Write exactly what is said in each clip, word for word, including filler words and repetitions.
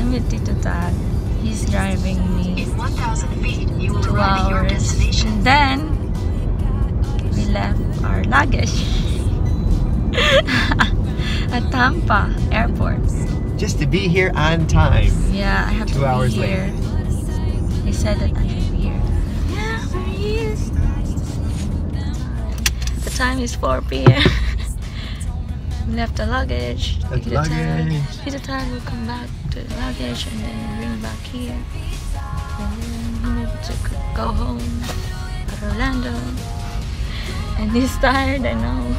I'm with Tito Tad. He's driving me two hours. And then, we left our luggage at Tampa Airport. Just to be here on time. Yeah, I have Two to hours be here. late. They said that I should be here. Yeah, we're here. The time is four P M We left the luggage. Left Tito luggage. Tad- Tito Tad will come back to the luggage and then bring back here. And then he maybe to go home at Orlando. And he's tired, I know.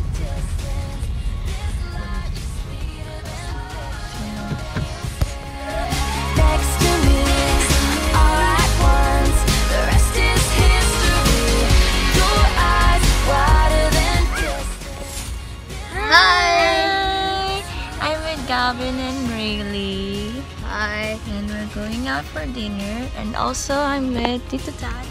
Gavin and Rayleigh. Hi. And we're going out for dinner. And also I'm with Tito Tad.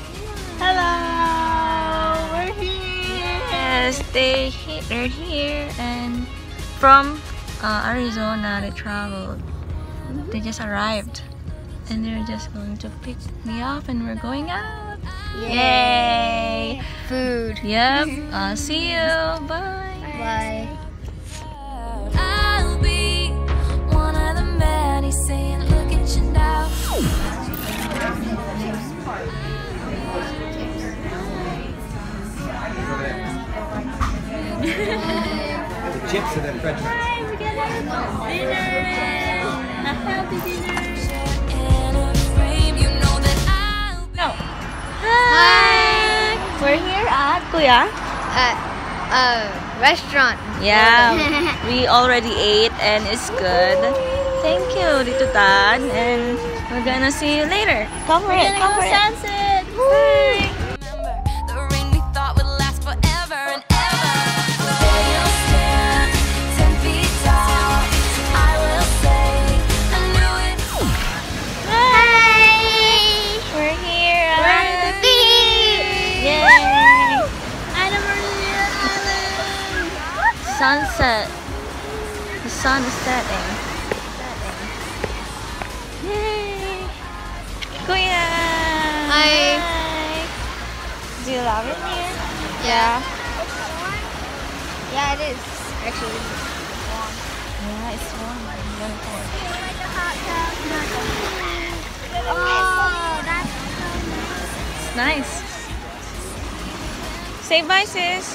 Hello! We're here! Yes, they, they're here and from uh, Arizona they traveled. Mm-hmm. They just arrived. And they're just going to pick me up and we're going out. Yay! Yay. Food. Yep. uh, see you. Bye. Bye. Saying, look at you now. The chips and then French fries. Hi, we got a dinner. A happy dinner. No. Hi. We're here at Kuya. At a restaurant. Yeah. We already ate and it's good. Thank you, Tito Tad, and we're gonna see you later. Cover We're it, gonna cover go it. sunset. Bye. The ring we thought would last forever and ever. There you'll stand, ten feet tall. I will say, I knew it. Hi. We're here at We're at the beach. Yay! Anna Maria Island. Sunset. The sun is setting. Yay! Kuya! Hi. Hi! Do you love it here? Yeah. Yeah, it is actually. Yeah, it's warm. I'm very cold. Oh, that's It's nice. Say bye, sis.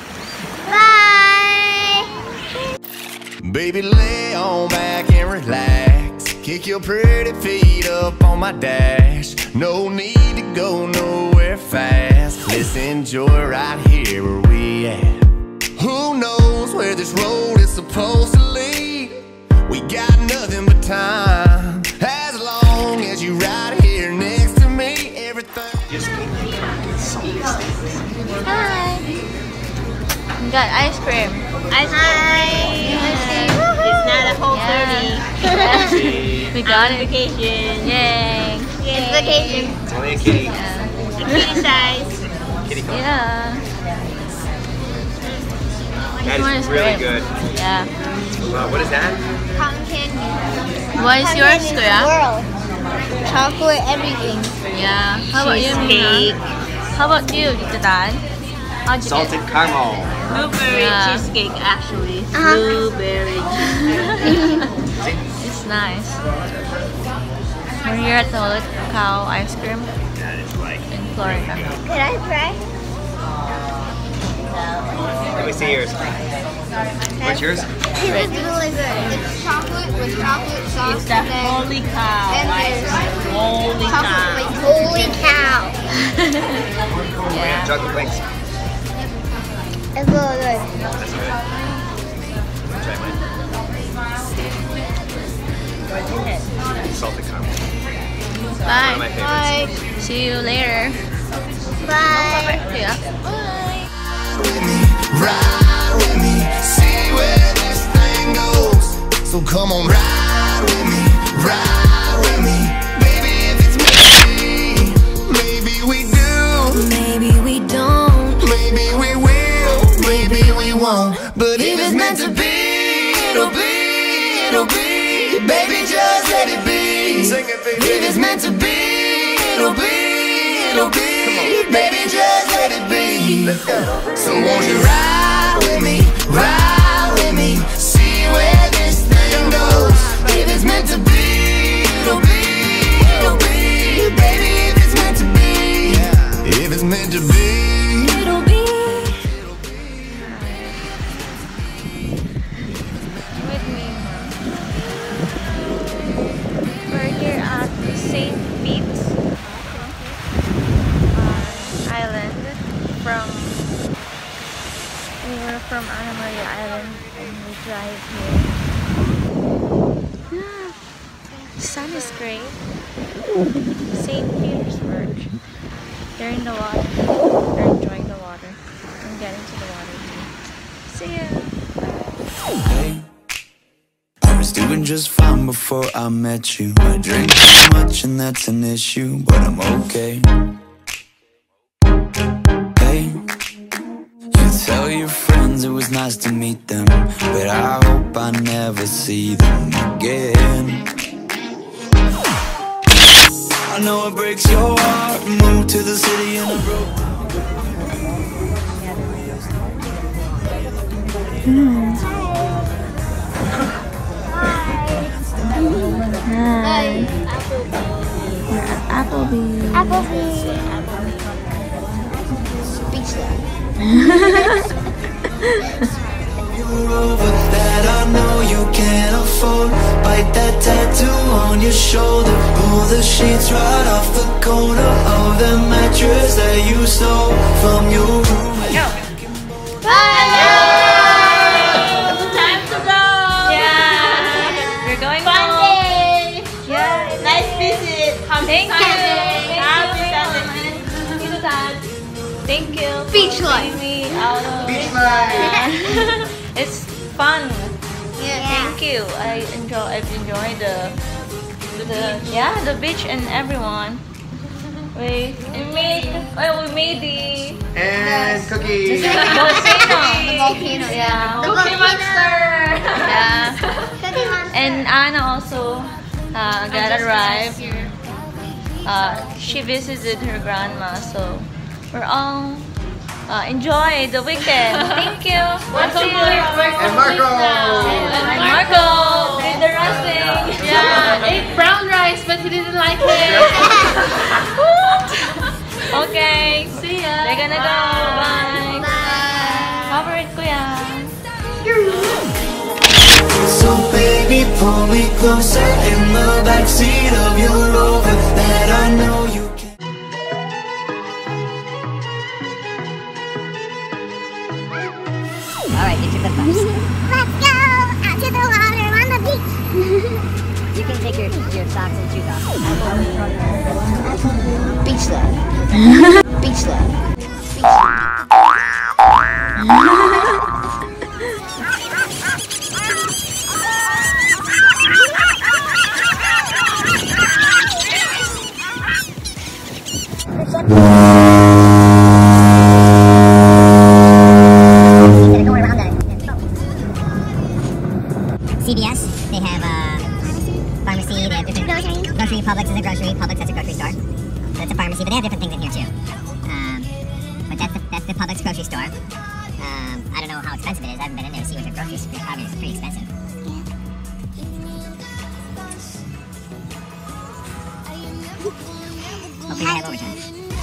bye. Baby, lay on back and relax. Kick your pretty feet up on my dash. No need to go nowhere fast. Let's enjoy right here where we at. Who knows where this road is supposed to lead? We got nothing but time. As long as you right here next to me, everything. Hi. We got ice cream. Ice cream. It's not a whole thirty. We got it. Vacation. Yay. It's vacation. It's only a kitty. Yeah. Kitty size. Kitty corner. Yeah. That One is is really great. good. Yeah. Wow, what is that? Cotton candy. What is yours, Kuya? World. Chocolate everything. Yeah. How about you, Mina? How about you, Tito Tad? How'd you Salted caramel. Blueberry Yeah. cheesecake, actually. Uh-huh. Blueberry. It's nice. We're here at the Holy Cow ice cream That is like. in Florida. Can I try? Let me see yours. What's yours? It's really good. It's chocolate with chocolate sauce. It's the and then- holy cow and ice there's cream. Holy chocolate cow. flakes. Holy cow. We have chocolate flakes. It's really good. That's good. Try mine. Salted caramel. One of Bye. my favorites. Bye. See you later. Bye. Yeah. Ride with me, ride with me, see where this thing goes. So come on, ride with me, ride with me, baby. If it's me, maybe we do, Maybe we don't. maybe we will, maybe we won't. But if it's meant to be, it'll be, it'll be, baby. Just let it be. If it's meant to be, it'll be, it'll be. Baby, just let it be. So won't you ride with me, ride with me, see where this thing goes. If it's meant to be, it'll be, it'll be. Baby, if it's meant to be, if it's meant to be, It'll be. With me. We're here at Saint Pete's uh, Island. From we were from Anna Maria Island and we drive here. The sun is great. Saint Petersburg. They're in the water. They're enjoying the water. I'm getting to the water. See ya. Hey, I was doing just fine before I met you. I drink too much and that's an issue, but I'm okay. Hey, you tell your friends it was nice to meet them, but I hope I never see them again. I know it breaks your heart. Moved to the city and I broke. Hi. We're at Applebee's. Applebee's. Speechless. You're over that I know you can't afford. Bite that tattoo on your shoulder. Pull the sheets right off the corner of the mattress that you stole from your room. Time to go. Yeah. We're going Fun home. day. Yeah. Nice visit. Thank you. Happy Thank you. Sunday. Thank you. Beach for life. taking me out of Beach it. life. Yeah. It's fun. Yeah. Thank you. I enjoy. I've enjoyed the the yeah the beach and everyone. We we made well we made the And cookies. volcano. The volcano. Yeah. The volcano. Yeah. Cookie Monster. And Anna also uh, got arrived. Uh, she visited her grandma, so we're all uh, enjoy the weekend. Thank you. Let's see you. And Marco. And Marco did the resting. Yeah, ate brown rice, but he didn't like it. Okay. See ya. They're gonna go. Bye. Bye. Cover it, kuya. So baby, pull me closer in the backseat of your Rover that I know you can. Alright, get your flip flops. Let's go out to the water on the beach. You can take your, your socks and shoes off. Beach love. Beach love. C V S, they have a pharmacy, they have different... Grocery. Grocery, Publix is a grocery, Publix that's a grocery store. That's a pharmacy, but they have different things in here too. Um, but that's the, that's the Publix grocery store. Um, I don't know how expensive it is, I haven't been in there to see what their grocery store probably is pretty expensive. Hopefully they have overtime.